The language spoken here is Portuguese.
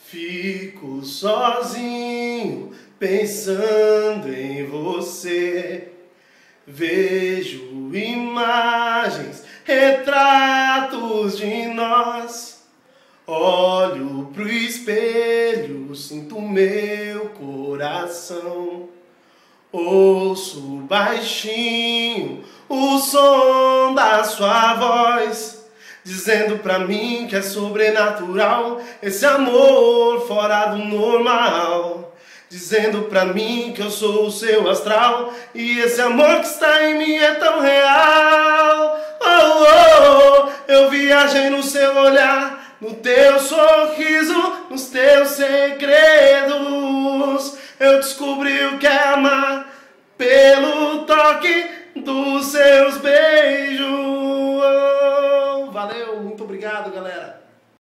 Fico sozinho pensando em você. Vejo imagens, retratos de nós. Olho pro espelho, sinto meu coração. Ouço baixinho o som da sua voz, dizendo pra mim que é sobrenatural esse amor fora do normal. Dizendo pra mim que eu sou o seu astral e esse amor que está em mim é tão real. Oh, oh, oh, eu viajei no seu olhar, no teu sorriso, nos teus segredos. Eu descobri o que é amar pelo toque dos seus